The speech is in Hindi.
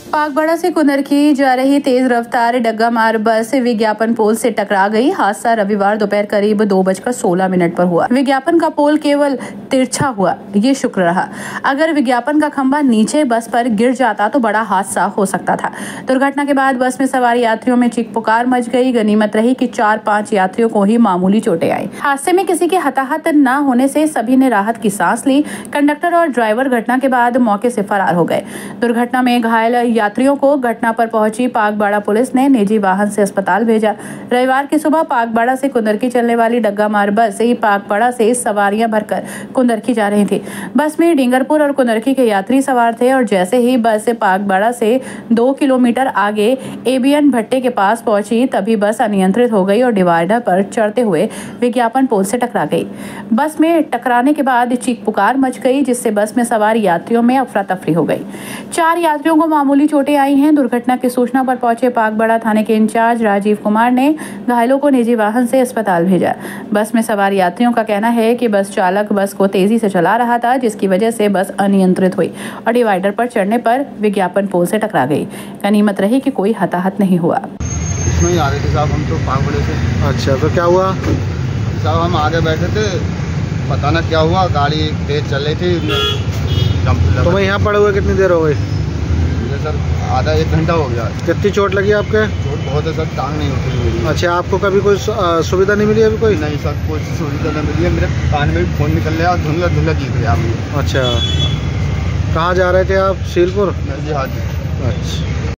पागबड़ा से कुनरकी जा रही तेज रफ्तार डग्गा मार बस विज्ञापन पोल से टकरा गई। हादसा रविवार दोपहर करीब 2:16 पर हुआ। विज्ञापन का पोल केवल तिरछा हुआ, ये शुक्र रहा। अगर विज्ञापन का खंभा नीचे बस पर गिर जाता तो बड़ा हादसा हो सकता था। दुर्घटना के बाद बस में सवार यात्रियों में चीख पुकार मच गई। गनीमत रही कि 4-5 यात्रियों को ही मामूली चोटें आई। हादसे में किसी के हताहत न होने से सभी ने राहत की सांस ली। कंडक्टर और ड्राइवर घटना के बाद मौके से फरार हो गए। दुर्घटना में घायल यात्रियों को घटना पर पहुंची पागबाड़ा पुलिस ने निजी वाहन से अस्पताल भेजा। रविवार की सुबह पागबाड़ा से कुंदरकी चलने वाली डग्गा मार बस ही पागबाड़ा से सवारियां भरकर कुंदरकी जा रही थी। बस में डिंगरपुर और कुंदरकी के यात्री सवार थे और जैसे ही बस पागबाड़ा से 2 किलोमीटर आगे एबीएन भट्टे के पास पहुंची तभी बस अनियंत्रित हो गई और डिवाइडर पर चढ़ते हुए विज्ञापन पोल से टकरा गई। बस में टकराने के बाद चीख पुकार मच गई, जिससे बस में सवार यात्रियों में अफरा तफरी हो गई। 4 यात्रियों को मामूली चोटें आई हैं। दुर्घटना की सूचना पर पहुंचे पागबाड़ा थाने के इंचार्ज राजीव कुमार ने घायलों को निजी वाहन से अस्पताल भेजा। बस में सवार यात्रियों का कहना है कि बस चालक बस को तेजी से चला रहा था, जिसकी वजह से बस अनियंत्रित हुई और डिवाइडर पर चढ़ने पर विज्ञापन पोल से टकरा गई। गनीमत रही कि कोई हताहत नहीं हुआ। इसमें ही आ रहे थे साहब, हम तो पागबड़े से। अच्छा, तो क्या हुआ साहब? हम आगे बैठे थे, पता ना क्या हुआ, गाड़ी तेज चल रही थी। तो मैं यहाँ पड़े हुए कितनी देर हो गई? सर आधा 1 घंटा हो गया। कितनी चोट लगी आपके? चोट बहुत है सर, टांग नहीं होती मेरी। अच्छा, आपको कभी कोई सुविधा नहीं मिली अभी? कोई नहीं सर, कोई सुविधा नहीं मिली है। मेरे कान में भी फोन निकल रहा है, धुंधला धुंधला दिख रहा है मुझे। अच्छा, कहाँ जा रहे थे आप? सीलपुर? जी हाँ जी। अच्छा।